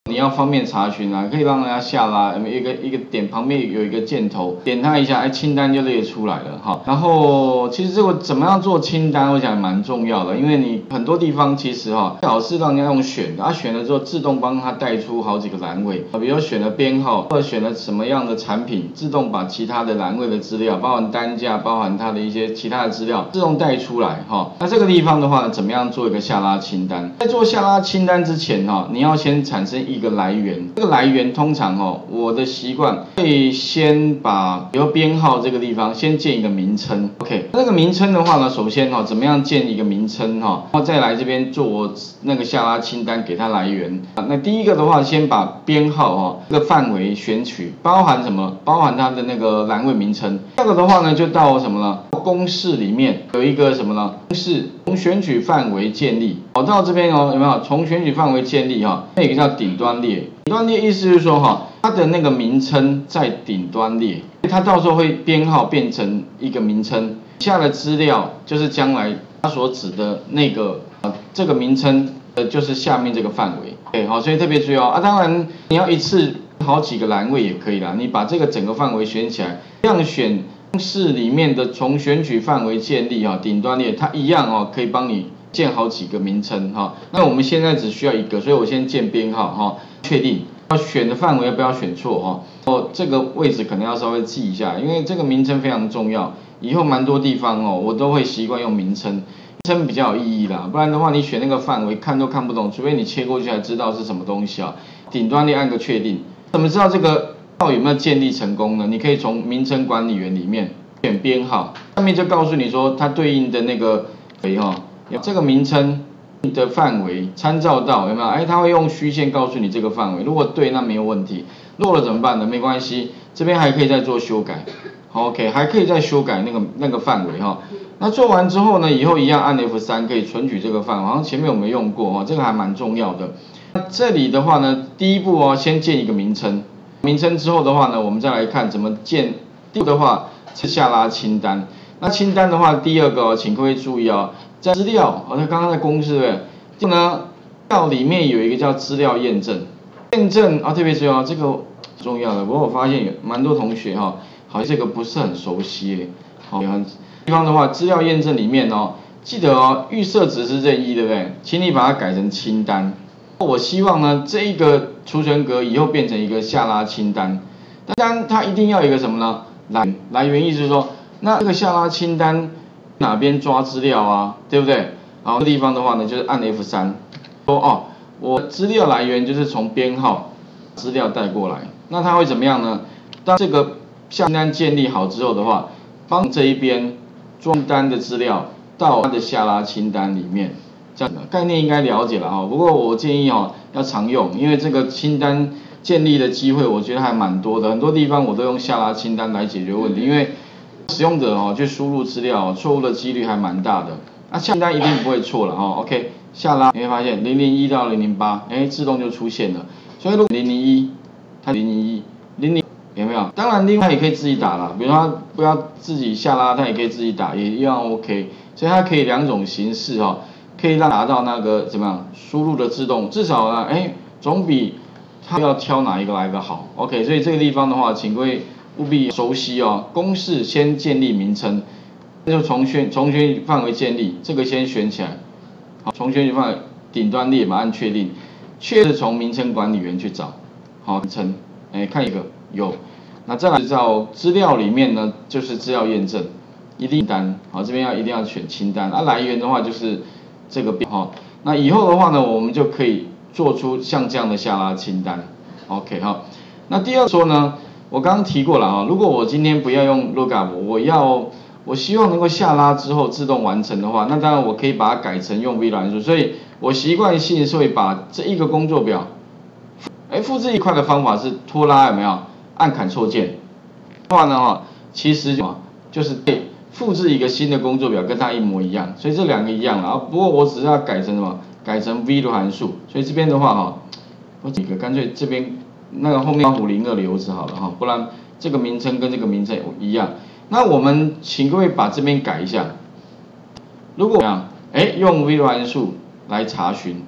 你要方便查询啊，可以让人家下拉，一个点旁边有一个箭头，点它一下，清单就列出来了哈。然后其实这个怎么样做清单，我想蛮重要的，因为你很多地方其实最好是让人家用选的，选了之后自动帮他带出好几个栏位，比如选了编号或者选了什么样的产品，自动把其他的栏位的资料，包含单价，包含它的一些其他的资料，自动带出来哈。那这个地方的话，怎么样做一个下拉清单？在做下拉清单之前你要先产生一个来源，这个来源通常我的习惯会先把比如编号这个地方先建一个名称 ，OK， 那个名称的话呢，首先怎么样建一个名称然后再来这边做那个下拉清单给它来源。那第一个的话，先把编号这个范围选取，包含什么？包含它的那个栏位名称。第二个的话呢，就到什么呢？公式里面有一个什么呢？公式从选取范围建立。到这边有没有？从选取范围建立那个叫顶端列。顶端列意思就是说它的那个名称在顶端列，它到时候会编号变成一个名称，下的资料就是将来它所指的那个这个名称就是下面这个范围。对，好，所以特别注意当然你要一次好几个栏位也可以啦，你把这个整个范围选起来，这样选公式里面的从选取范围建立顶端列，它一样可以帮你建好几个名称那我们现在只需要一个，所以我先建编号确定要选的范围要不要选错这个位置可能要稍微记一下，因为这个名称非常重要，以后蛮多地方我都会习惯用名称，名称比较有意义啦，不然的话你选那个范围看都看不懂，除非你切过去才知道是什么东西顶端列按个确定，怎么知道这个有没有建立成功呢？你可以从名称管理员里面选编号，上面就告诉你说它对应的那个这个名称的范围参照到有没有？它会用虚线告诉你这个范围，如果对那没有问题，错了怎么办呢？没关系，这边还可以再做修改。OK， 还可以再修改那个范围那做完之后呢，以后一样按 F3 可以存取这个范围，好像前面我们用过这个还蛮重要的。那这里的话呢，第一步先建一个名称，名称之后的话呢，我们再来看怎么建。第二步的话是下拉清单，那清单的话，第二个请各位注意在资料它刚刚在公式对不对？呢，资料里面有一个叫资料验证，验证特别注意这个重要的。不过我发现有蛮多同学好像这个不是很熟悉地方的话，资料验证里面记得预设值是任意对不对？请你把它改成清单。我希望呢这一个储存格以后变成一个下拉清单，但它一定要有一个什么呢？来源意思是说，那这个下拉清单哪边抓资料对不对？好，这个地方的话呢，就是按 F3， 说我资料来源就是从编号资料带过来，那它会怎么样呢？当这个下清单建立好之后的话，帮这一边装单的资料到它的下拉清单里面，这样的概念应该了解了不过我建议要常用，因为这个清单建立的机会我觉得还蛮多的，很多地方我都用下拉清单来解决问题，因为使用者去输入资料错误的几率还蛮大的。下清单一定不会错了OK， 下拉你会发现001到008，自动就出现了。所以如果001，它001有没有？当然另外也可以自己打啦，比如说不要自己下拉，它也可以自己打，也一样 OK。所以它可以两种形式可以让达到那个怎么样输入的自动，至少呢总比它要挑哪一个来的好 OK。所以这个地方的话，请各位务必熟悉公式先建立名称，就从选取范围建立，这个先选起来。好，从选取范围顶端列嘛，按确定，确实从名称管理员去找。好，名称看一个有，那再来到资料里面呢，就是资料验证，一定单。好，这边一定要选清单。来源的话就是这个那以后的话呢，我们就可以做出像这样的下拉清单。OK 那第二说呢，我刚刚提过了如果我今天不要用 lookup， 我希望能够下拉之后自动完成的话，那当然我可以把它改成用 V 函数，所以我习惯性是会把这一个工作表，复制一块的方法是拖拉有没有？按 Ctrl 键的话呢其实就是复制一个新的工作表跟它一模一样，所以这两个一样了不过我只是要改成什么？改成 V 的函数，所以这边的话我几个干脆这边那个后面502留着好了不然这个名称跟这个名称一样。那我们请各位把这边改一下，如果用 V 函数来查询，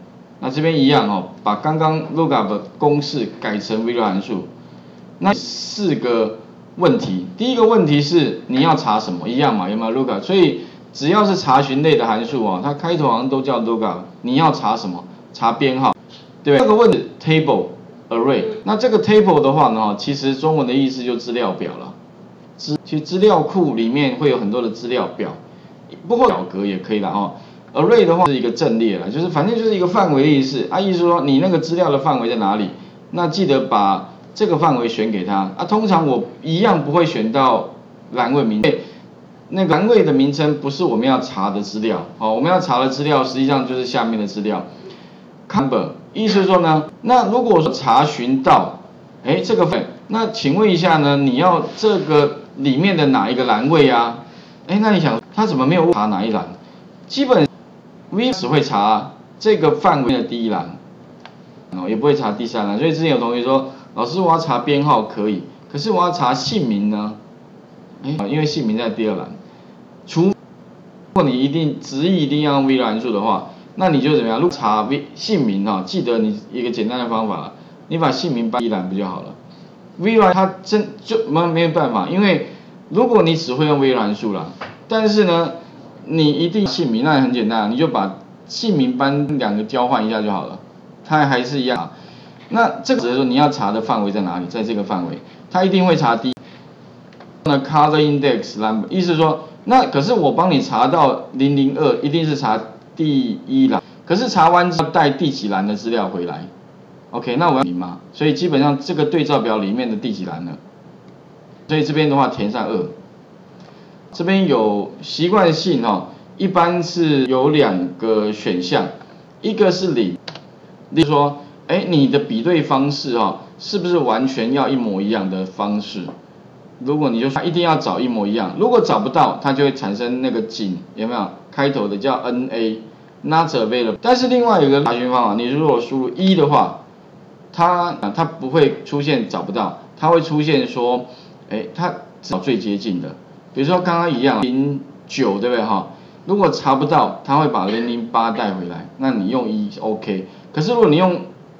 那这边一样哦，把刚刚 lookup 的公式改成微软函数。那4个问题，第一个问题是你要查什么，一样嘛，有没有 lookup？ 所以只要是查询类的函数啊，它开头好像都叫 lookup。你要查什么？查编号，对吧？这个问题 table。array， 那这个 table 的话呢，其实中文的意思就资料表了。其实资料库里面会有很多的资料表，不过表格也可以啦哦。array 的话是一个阵列啦，就是反正就是一个范围的意思。意思说你那个资料的范围在哪里，那记得把这个范围选给他。通常我一样不会选到栏位名，那个栏位的名称不是我们要查的资料哦，我们要查的资料实际上就是下面的资料。number 意思是说呢，那如果说查询到，这个那请问一下呢，你要这个里面的哪一个栏位啊？那你想他怎么没有查哪一栏？基本 V 只会查这个范围的第一栏，也不会查第3栏。所以之前有同学说，老师我要查编号可以，可是我要查姓名呢？因为姓名在第2栏。如果你一定要用 V 函数的话，那你就怎么样？如果查姓名记得你一个简单的方法了，你把姓名搬第1栏不就好了 ？V 它就没有办法，因为如果你只会用 V 函数啦，但是呢，你一定姓名那也很简单，你就把姓名搬2个交换一下就好了，它还是一样。那这个只是说你要查的范围在哪里，在这个范围，它一定会查第一。那 color index number 意思说，那可是我帮你查到002，一定是查第1栏，可是查完之后带第几栏的资料回来 ，OK， 那我要0嘛，所以基本上这个对照表里面的第几栏呢？所以这边的话填上2，这边有习惯性一般是有2个选项，一个是0，例如说，你的比对方式是不是完全要一模一样的方式？如果你就一定要找一模一样，如果找不到，它就会产生那个井，有没有？开头的叫 NA。Not available， 但是另外有一个查询方法，你如果输入1的话，它不会出现找不到，它会出现说，它找最接近的，比如说刚刚一样09，对不对哈？如果查不到，它会把008带回来，那你用1 OK， 可是如果你用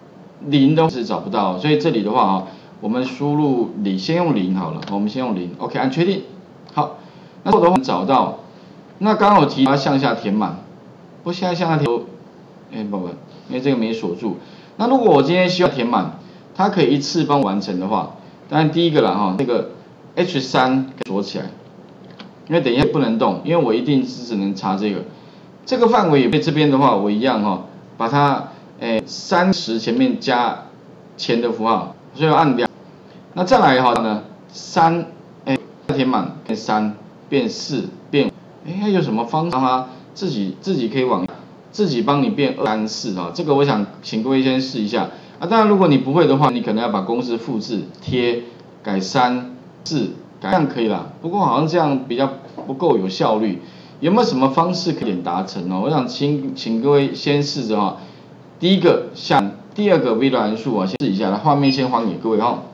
0的话是找不到，所以这里的话我们输入0，先用0好了，我们先用0 ，OK， 按确定，好，那的话找到，那刚刚我提它向下填满。不，现在向下填，不，因为这个没锁住。那如果我今天需要填满，它可以一次帮我完成的话，当然第一个啦这个 H3 锁起来，因为等一下不能动，因为我一定是只能查这个。这个范围也这边的话，我一样把它30前面加前的符号，所以我按2。那再来呢，3填满变3变4变5，有什么方式吗？自己可以自己帮你变2、3、4这个我想请各位先试一下当然如果你不会的话，你可能要把公式复制贴改3、4，这样可以啦。不过好像这样比较不够有效率，有没有什么方式可以达成我想请各位先试着第一个第2个微软函数先试一下，画面先还给各位